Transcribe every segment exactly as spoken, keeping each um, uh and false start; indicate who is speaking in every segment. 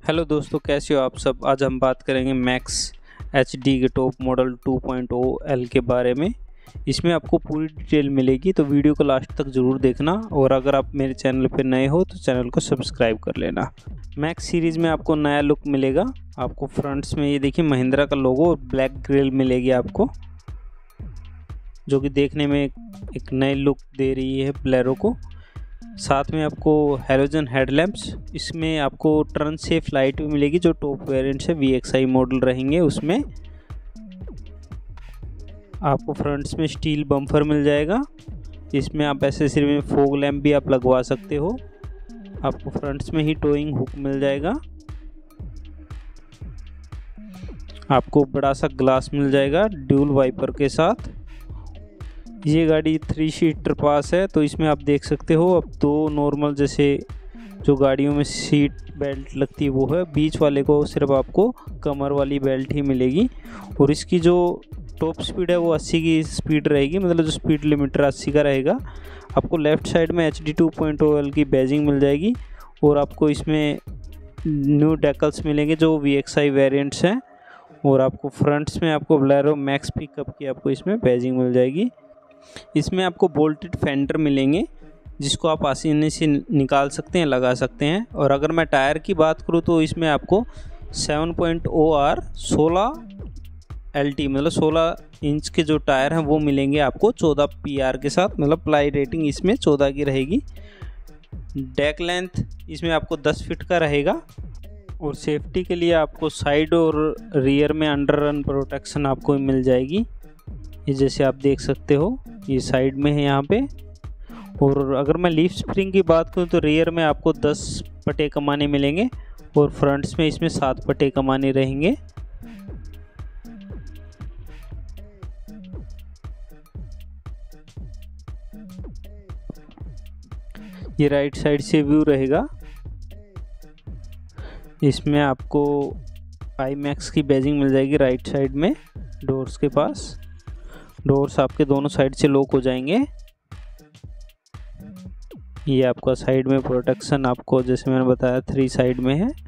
Speaker 1: Hello दोस्तों, कैसे हो आप सब। आज हम बात करेंगे मैक्स एच डी के top model two point O L के बारे में। इसमें आपको पूरी डिटेल मिलेगी, तो वीडियो को लास्ट तक ज़रूर देखना। और अगर आप मेरे चैनल पर नए हो तो चैनल को सब्सक्राइब कर लेना। मैक्स सीरीज़ में आपको नया लुक मिलेगा। आपको फ्रंट्स में ये देखिए महिंद्रा का लोगो और ब्लैक ग्रिल मिलेगी आपको, जो कि देखने में एक नई लुक दे रही है बोलेरो को। साथ में आपको हेलोजन हेडलैम्प्स, इसमें आपको टर्न सेफ लाइट भी मिलेगी जो टॉप वेरिएंट से वी एक्स आई मॉडल रहेंगे। उसमें आपको फ्रंट्स में स्टील बम्पर मिल जाएगा। इसमें आप एसेसरी में फॉग लैम्प भी आप लगवा सकते हो। आपको फ्रंट्स में ही टोइंग हुक मिल जाएगा। आपको बड़ा सा ग्लास मिल जाएगा ड्यूल वाइपर के साथ। ये गाड़ी थ्री सीटर पास है, तो इसमें आप देख सकते हो अब दो नॉर्मल जैसे जो गाड़ियों में सीट बेल्ट लगती है वो है, बीच वाले को सिर्फ आपको कमर वाली बेल्ट ही मिलेगी। और इसकी जो टॉप स्पीड है वो अस्सी की स्पीड रहेगी, मतलब जो स्पीड लिमिटर अस्सी का रहेगा। आपको लेफ़्ट साइड में H D two point O L की बैजिंग मिल जाएगी। और आपको इसमें न्यू डेकल्स मिलेंगे जो वी एक्स आई वेरिएंट्स हैं। और आपको फ्रंट्स में आपको बोलेरो मैक्स पिकअप की आपको इसमें बैजिंग मिल जाएगी। इसमें आपको बोल्टेड फेंडर मिलेंगे जिसको आप आसानी से निकाल सकते हैं, लगा सकते हैं। और अगर मैं टायर की बात करूं तो इसमें आपको सेवन पॉइंट ओ आर सोलह एल टी मतलब सोलह इंच के जो टायर हैं वो मिलेंगे आपको चौदह पी आर के साथ, मतलब प्लाई रेटिंग इसमें चौदह की रहेगी। डेक लेंथ इसमें आपको दस फीट का रहेगा। और सेफ्टी के लिए आपको साइड और रियर में अंडर रन प्रोटेक्शन आपको मिल जाएगी। ये जैसे आप देख सकते हो ये साइड में है यहाँ पे। और अगर मैं लीफ स्प्रिंग की बात करूँ तो रियर में आपको दस पट्टे कमाने मिलेंगे और फ्रंट्स में इसमें सात पट्टे कमाने रहेंगे। ये राइट साइड से व्यू रहेगा। इसमें आपको आई मैक्स की बैजिंग मिल जाएगी राइट साइड में डोर्स के पास। डोर्स आपके दोनों साइड से लॉक हो जाएंगे। ये आपका साइड में प्रोटेक्शन आपको जैसे मैंने बताया थ्री साइड में है।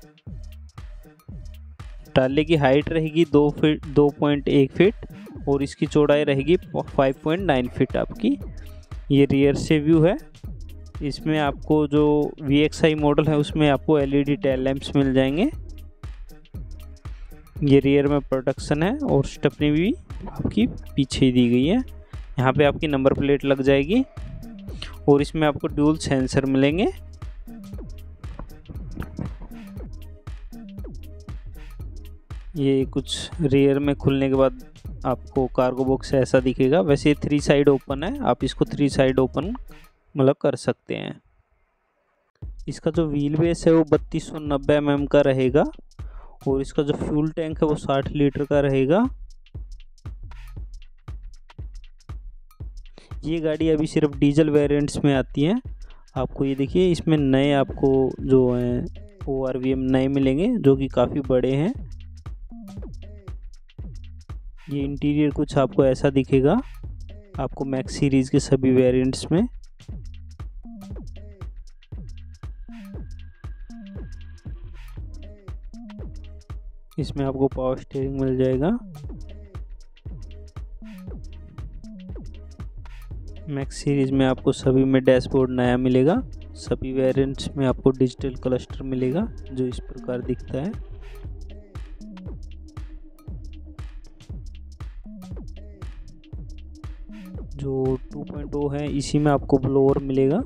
Speaker 1: टाले की हाइट रहेगी दो फीट दो पॉइंट एक फीट और इसकी चौड़ाई रहेगी फाइव पॉइंट नाइन फीट आपकी। ये रियर से व्यू है। इसमें आपको जो वी एक्स आई मॉडल है उसमें आपको L E D tail lamps मिल जाएंगे। ये रियर में प्रोटेक्शन है और स्टेपनी भी आपकी पीछे दी गई है। यहाँ पे आपकी नंबर प्लेट लग जाएगी। और इसमें आपको ड्यूल सेंसर मिलेंगे। ये कुछ रियर में खुलने के बाद आपको कार्गो बॉक्स ऐसा दिखेगा। वैसे ये थ्री साइड ओपन है, आप इसको थ्री साइड ओपन मतलब कर सकते हैं। इसका जो व्हील बेस है वो बत्तीस सौ नब्बे एम एम का रहेगा। और इसका जो फ्यूल टैंक है वो साठ लीटर का रहेगा। ये गाड़ी अभी सिर्फ डीजल वेरिएंट्स में आती है। आपको ये देखिए इसमें नए आपको जो हैं ओ आर वी एम नए मिलेंगे जो कि काफ़ी बड़े हैं। ये इंटीरियर कुछ आपको ऐसा दिखेगा आपको मैक्स सीरीज़ के सभी वेरिएंट्स में। इसमें आपको पावर स्टीयरिंग मिल जाएगा। मैक्स सीरीज़ में आपको सभी में डैशबोर्ड नया मिलेगा। सभी वेरिएंट्स में आपको डिजिटल क्लस्टर मिलेगा जो इस प्रकार दिखता है। जो टू पॉइंट ओ है इसी में आपको ब्लोअर मिलेगा।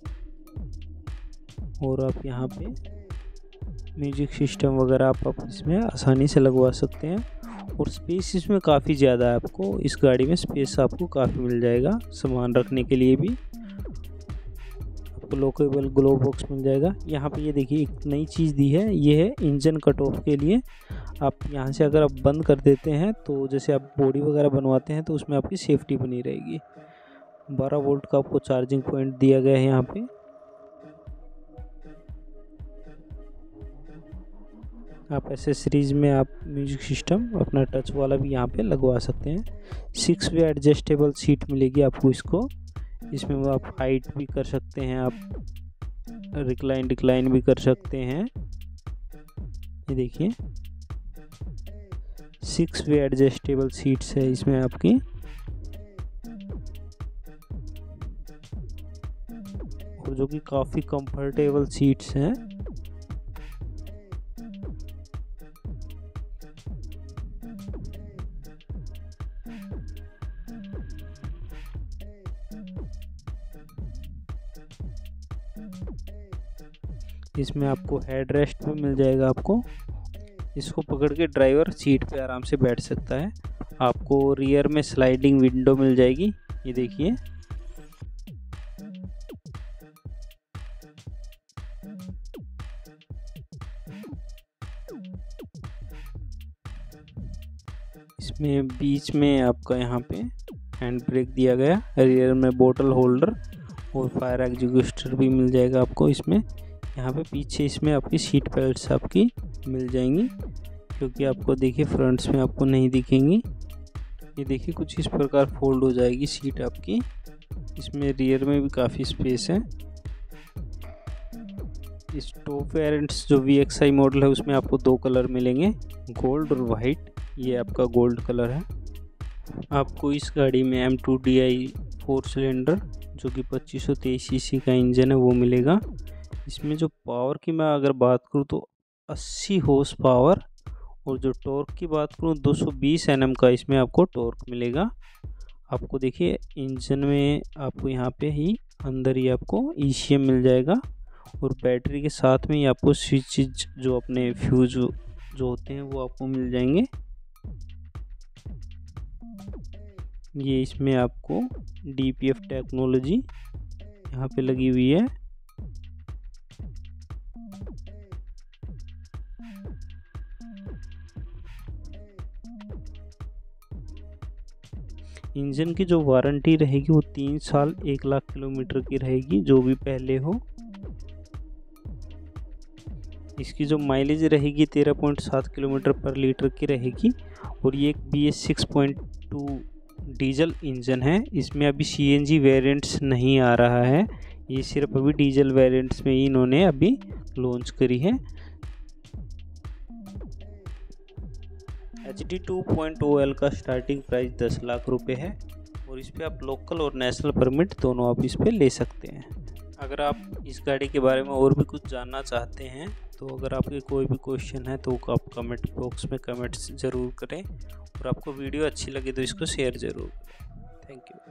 Speaker 1: और आप यहाँ पे म्यूजिक सिस्टम वगैरह आप, आप इसमें आसानी से लगवा सकते हैं। और स्पेस इसमें काफ़ी ज़्यादा है। आपको इस गाड़ी में स्पेस आपको काफ़ी मिल जाएगा, सामान रखने के लिए भी। आपको लोकेबल ग्लो बॉक्स मिल जाएगा। यहाँ पे ये देखिए एक नई चीज़ दी है, ये है इंजन कट ऑफ के लिए। आप यहाँ से अगर आप बंद कर देते हैं तो जैसे आप बॉडी वगैरह बनवाते हैं तो उसमें आपकी सेफ्टी बनी रहेगी। बारह वोल्ट का आपको चार्जिंग पॉइंट दिया गया है यहाँ पे। आप एसेसरीज में आप म्यूजिक सिस्टम अपना टच वाला भी यहाँ पे लगवा सकते हैं। सिक्स वे एडजस्टेबल सीट मिलेगी आपको इसको। इसमें आप हाइट भी कर सकते हैं, आप रिक्लाइन डिक्लाइन भी कर सकते हैं। ये देखिए सिक्स वे एडजस्टेबल सीट्स है इसमें आपकी। और जो कि काफ़ी कंफर्टेबल सीट्स हैं। इसमें आपको हेड रेस्ट भी मिल जाएगा आपको। इसको पकड़ के ड्राइवर सीट पे आराम से बैठ सकता है। आपको रियर में स्लाइडिंग विंडो मिल जाएगी, ये देखिए। इसमें बीच में आपका यहाँ पे हैंड ब्रेक दिया गया, रियर में बोतल होल्डर और फायर एग्जिक्यूटर भी मिल जाएगा आपको इसमें। यहाँ पे पीछे इसमें आपकी सीट बेल्ट्स आपकी मिल जाएंगी, क्योंकि आपको देखिए फ्रंट्स में आपको नहीं दिखेंगी। ये देखिए कुछ इस प्रकार फोल्ड हो जाएगी सीट आपकी। इसमें रियर में भी काफ़ी स्पेस है। इस टॉप वेरिएंट्स जो वी एक्स आई मॉडल है उसमें आपको दो कलर मिलेंगे, गोल्ड और वाइट। ये आपका गोल्ड कलर है। आपको इस गाड़ी में M two D I four cylinder जो कि पच्चीस सौ तेईस सीसी का इंजन है वो मिलेगा। इसमें जो पावर की मैं अगर बात करूँ तो अस्सी हॉर्स पावर, और जो टॉर्क की बात करूँ दो सौ बीस एन एम का इसमें आपको टॉर्क मिलेगा। आपको देखिए इंजन में आपको यहाँ पे ही अंदर ही आपको ई सी एम मिल जाएगा, और बैटरी के साथ में ही आपको स्विचेज जो अपने फ्यूज जो होते हैं वो आपको मिल जाएंगे। ये इसमें आपको डी पी एफ टेक्नोलॉजी यहाँ पे लगी हुई है। इंजन की जो वारंटी रहेगी वो तीन साल एक लाख किलोमीटर की रहेगी, जो भी पहले हो। इसकी जो माइलेज रहेगी तेरह पॉइंट सात किलोमीटर पर लीटर की रहेगी, और ये एक B S six point two diesel engine है। इसमें अभी सी एन जी वेरिएंट्स नहीं आ रहा है, ये सिर्फ अभी डीजल वेरिएंट्स में ही इन्होंने अभी लॉन्च करी है। H D two point O L का स्टार्टिंग प्राइस दस लाख रुपए है, और इस पर आप लोकल और नेशनल परमिट दोनों आप इस पर ले सकते हैं। अगर आप इस गाड़ी के बारे में और भी कुछ जानना चाहते हैं तो अगर आपके कोई भी क्वेश्चन है तो आप कमेंट बॉक्स में कमेंट्स ज़रूर करें, और आपको वीडियो अच्छी लगे तो इसको शेयर ज़रूर करें। Thank you.